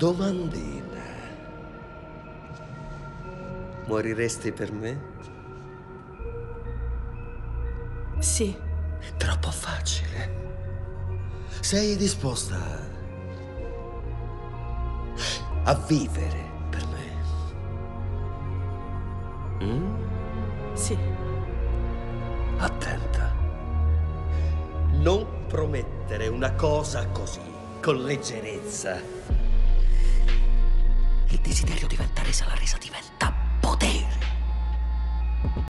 Domandina. Moriresti per me? Sì. Troppo facile. Sei disposta a vivere per me? Sì. Attenta. Non promettere una cosa così, con leggerezza. Il desiderio diventa resa, la resa diventa potere.